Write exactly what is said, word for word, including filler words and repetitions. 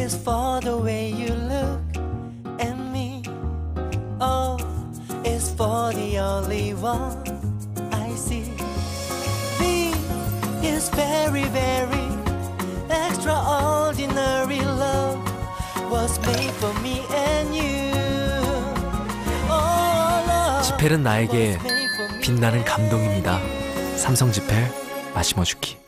is for the way you look at me. O is for the only one I see. V is very, very extraordinary. Love was made for me and you. Oh, love 지펠은 나에게 빛나는 감동입니다. 삼성 지펠 마시모 주키.